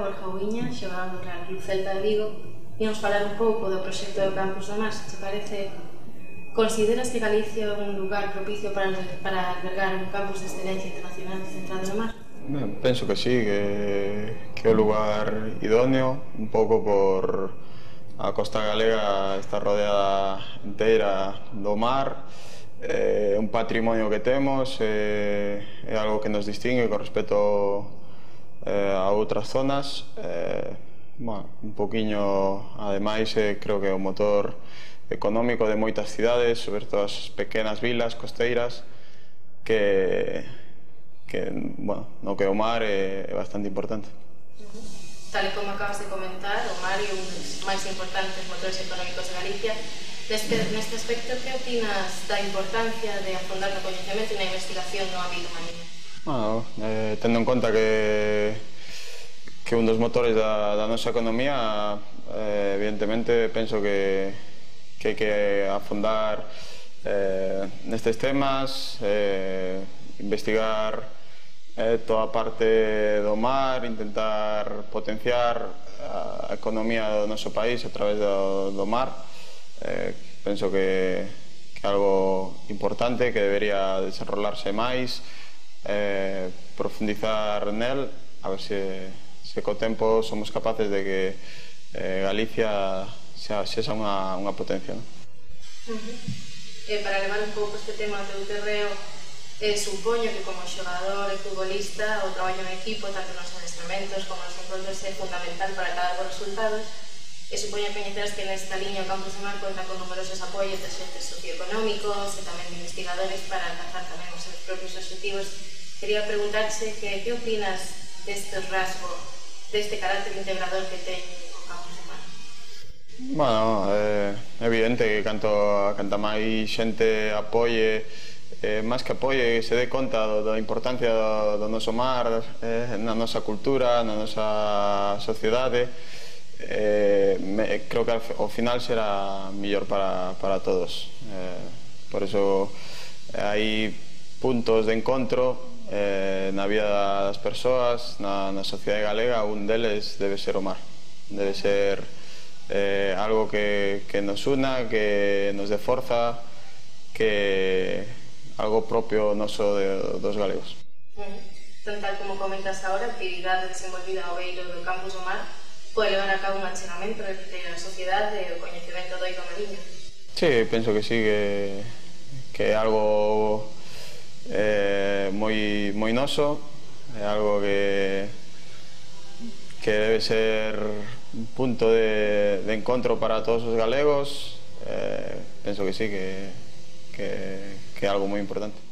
Borja Ubiña, xogador do Real Club Celta de Vigo. Íamos falar un pouco do proxecto do Campus do Mar. Te parece, consideras que Galicia é un lugar propicio para albergar un campus de excelencia internacional centrado no mar? Penso que sí, que é o lugar idóneo, un pouco por a costa galega está rodeada inteira do mar, é un patrimonio que temos, é algo que nos distingue con respecto a outras zonas. Un poquinho, ademais, creo que é o motor económico de moitas cidades, sobre todo as pequenas vilas costeiras, no que o mar é bastante importante. Tal e como acabas de comentar, o mar é un dos máis importantes motores económicos de Galicia. Neste aspecto, que opinas da importancia de afondar no coñecemento e na investigación no ámbito marino? Tendo en conta que un dos motores da nosa economía, evidentemente penso que hai que afondar nestes temas, investigar toda a parte do mar, intentar potenciar a economía do noso país a través do mar. Penso que é algo importante, que debería desenrolarse máis, profundizar nel, a ver se co tempo somos capaces de que Galicia sexa unha potencia. Para levar un pouco este tema ao teu terreo, supoño que como xogador e futbolista o traballo en equipo, tanto nos adestramentos como nos encontros, é fundamental para acadar bons resultados. Supoño que coñecerás que nesta liña o Campus do Mar conta con numerosos apoios de xentes socioeconómicos e tamén de investigadores para alcanzar tamén os seus propios objetivos. Quería preguntarse que opinas destes rasgos, deste carácter integrador que ten o Campus do Mar? É evidente que canta máis xente apoie, máis que apoie, se dé conta da importancia do noso mar na nosa cultura, na nosa sociedade, creo que ao final será mellor para todos. Por iso hai puntos de encontro na vida das persoas, na sociedade galega. Un deles debe ser o mar, debe ser algo que nos una, que nos dé forza, que algo propio noso dos galegos. Tal como comentas agora, a actividade desenvolvida ao beiro do Campus do Mar pode levar a cabo un achegamento entre a sociedade e o coñecemento do eido mariño? Sí, penso que sí, que é algo moi noso, é algo que debe ser un punto de encontro para todos os galegos. Penso que sí, que é algo moi importante.